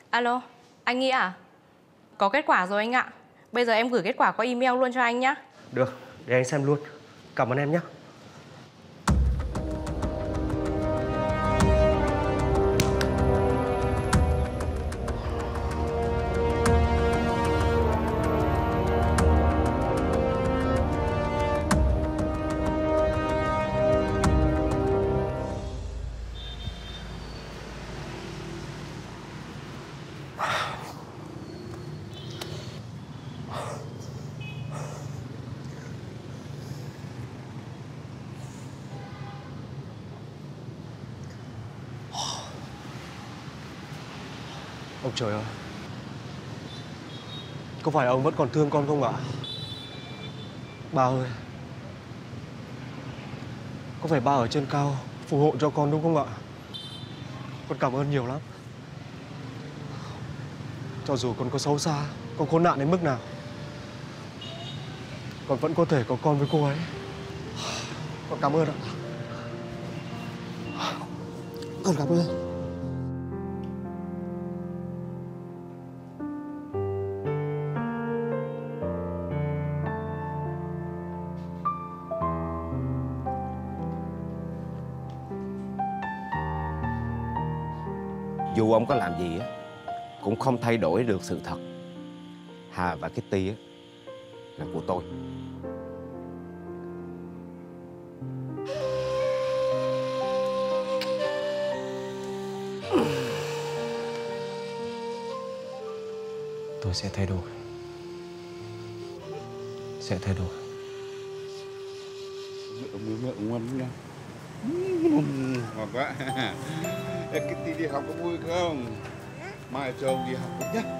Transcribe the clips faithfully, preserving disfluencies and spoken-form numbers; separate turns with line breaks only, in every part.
Alo, anh Nghĩa à? Có kết quả rồi anh ạ. Bây giờ em gửi kết quả qua email luôn cho anh nhá.
Được, để anh xem luôn. Cảm ơn em nhé. Ông trời ơi, có phải ông vẫn còn thương con không ạ? Ba ơi, có phải ba ở trên cao phù hộ cho con đúng không ạ? Con cảm ơn nhiều lắm. Cho dù con có xấu xa, con khốn nạn đến mức nào, con vẫn có thể có con với cô ấy. Con cảm ơn ạ. Con cảm ơn.
Dù ông có làm gì á, cũng không thay đổi được sự thật. Hà và Kitty á là của tôi.
Tôi sẽ thay đổi. Sẽ thay đổi.
Mẹ mẹ ngon nha. Ngon quá. Kitty đi học có vui không? Mai cho ông đi học cũng nhé.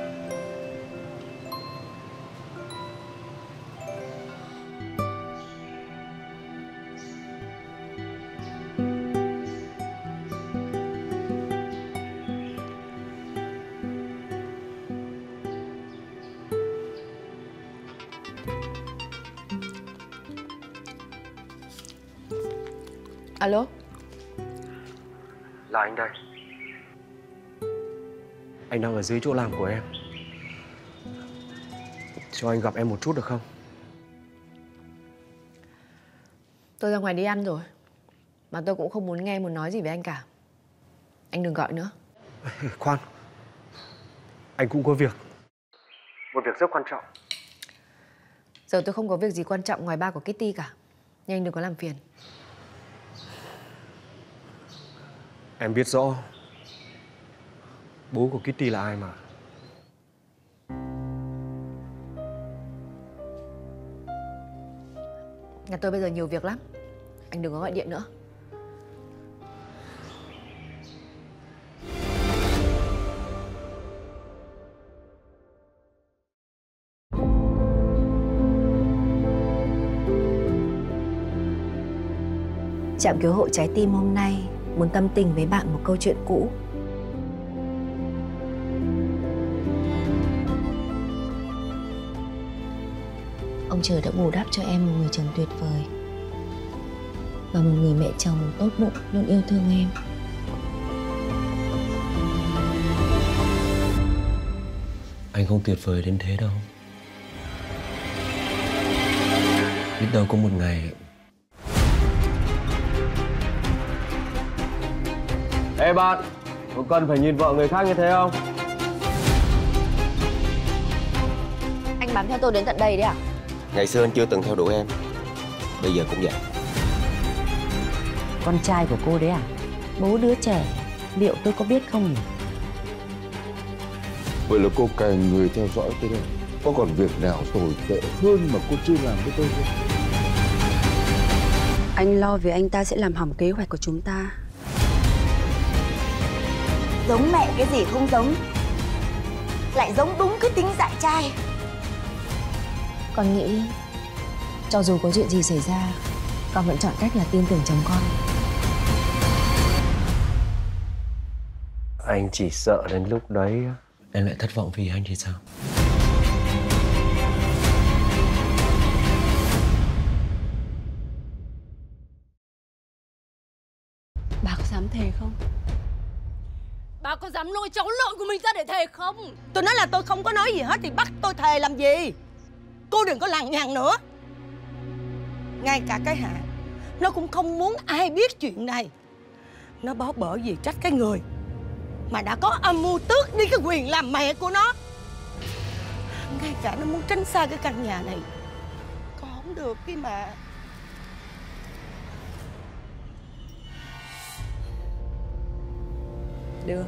Alo?
Là anh đây. Anh đang ở dưới chỗ làm của em. Cho anh gặp em một chút được không?
Tôi ra ngoài đi ăn rồi. Mà tôi cũng không muốn nghe muốn nói gì với anh cả. Anh đừng gọi nữa.
Khoan. Anh cũng có việc. Một việc rất quan trọng.
Giờ tôi không có việc gì quan trọng ngoài ba của Kitty cả. Nhưng anh đừng có làm phiền.
Em biết rõ bố của Kitty là ai mà.
Nhà tôi bây giờ nhiều việc lắm. Anh đừng có gọi điện nữa.
Trạm cứu hộ trái tim hôm nay muốn tâm tình với bạn một câu chuyện cũ. Ông trời đã bù đắp cho em một người chồng tuyệt vời và một người mẹ chồng tốt bụng luôn yêu thương em.
Anh không tuyệt vời đến thế đâu. Biết đâu có một ngày. Ê bạn, có cần phải nhìn vợ người khác như thế không?
Anh bám theo tôi đến tận đây đấy à?
Ngày xưa anh chưa từng theo đuổi em, bây giờ cũng vậy.
Con trai của cô đấy à? Bố đứa trẻ, liệu tôi có biết không nhỉ?
Vậy là cô cài người theo dõi tôi đây. Có còn việc nào tồi tệ hơn mà cô chưa làm với tôi không?
Anh lo vì anh ta sẽ làm hỏng kế hoạch của chúng ta.
Giống mẹ cái gì không giống, lại giống đúng cái tính dại trai.
Con nghĩ cho dù có chuyện gì xảy ra, con vẫn chọn cách là tin tưởng chồng con.
Anh chỉ sợ đến lúc đấy em lại thất vọng vì anh thì sao?
Bà có dám thề không?
Bà có dám lôi cháu nội của mình ra để thề không?
Tôi nói là tôi không có nói gì hết thì bắt tôi thề làm gì? Cô đừng có lằng nhằng nữa. Ngay cả cái Hạ nó cũng không muốn ai biết chuyện này. Nó báo bởi vì trách cái người mà đã có âm mưu tước đi cái quyền làm mẹ của nó. Ngay cả nó muốn tránh xa cái căn nhà này còn không được khi mà.
Được.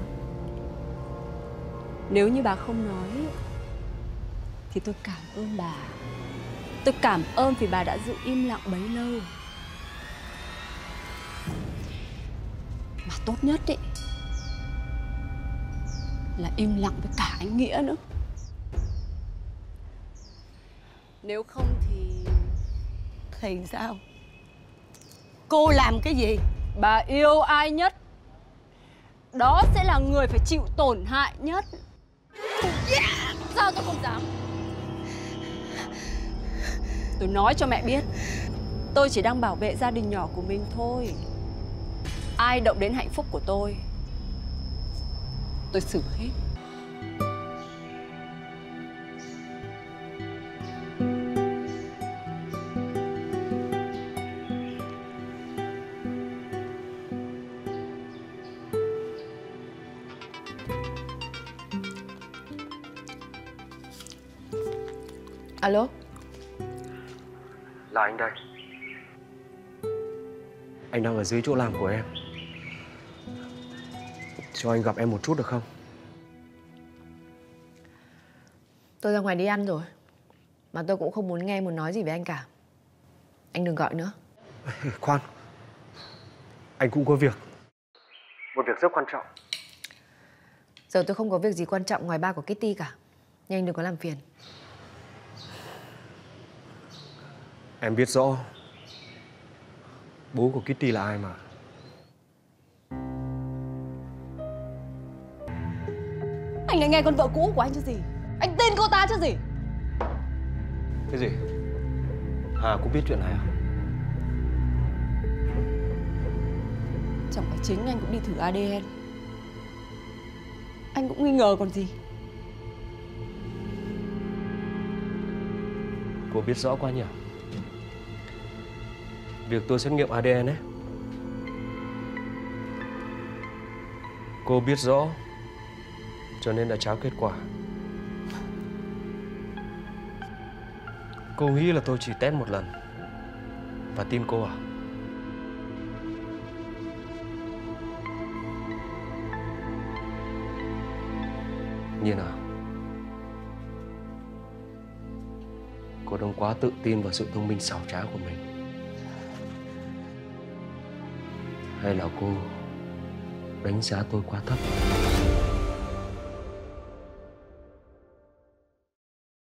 Nếu như bà không nói thì tôi cảm ơn bà. Tôi cảm ơn vì bà đã giữ im lặng bấy lâu. Mà tốt nhất ý là im lặng với cả anh Nghĩa nữa. Nếu không thì...
Thì sao? Cô làm cái gì?
Bà yêu ai nhất, đó sẽ là người phải chịu tổn hại nhất.
Yeah. Sao tôi không dám?
Tôi nói cho mẹ biết, tôi chỉ đang bảo vệ gia đình nhỏ của mình thôi. Ai động đến hạnh phúc của tôi, tôi xử hết.
Alo.
Là anh đây. Anh đang ở dưới chỗ làm của em. Cho anh gặp em một chút được không?
Tôi ra ngoài đi ăn rồi. Mà tôi cũng không muốn nghe muốn nói gì với anh cả. Anh đừng gọi nữa.
Khoan. Anh cũng có việc. Một việc rất quan trọng.
Giờ tôi không có việc gì quan trọng ngoài ba của Kitty cả. Nhưng anh đừng có làm phiền.
Em biết rõ bố của Kitty là ai mà.
Anh lại nghe con vợ cũ của anh chứ gì? Anh tin cô ta chứ gì?
Cái gì? Hà cũng biết chuyện này à?
Chẳng phải chính anh cũng đi thử a đê en. Anh cũng nghi ngờ còn gì.
Cô biết rõ quá nhỉ? Việc tôi xét nghiệm a đê en ấy, cô biết rõ cho nên đã tráo kết quả. Cô nghĩ là tôi chỉ test một lần và tin cô à? Nhiên à, cô đang quá tự tin vào sự thông minh xảo trá của mình. Hay là cô đánh giá tôi quá thấp?